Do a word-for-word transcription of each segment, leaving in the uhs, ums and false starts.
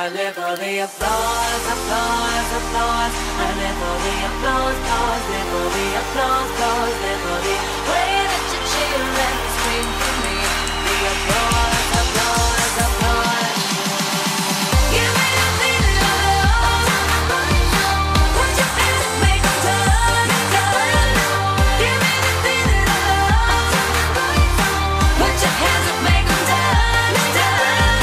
I live for the applause, applause, applause. I live for the applause, applause, live for the applause, applause, live for the way that you cheer and scream for me. The applause, applause, applause. Give me the feeling of love. Put your hands up, make 'em turn, turn. Give me the feeling of love. Put your hands up, make 'em turn, turn.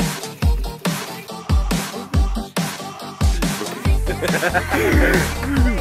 Ha ha ha!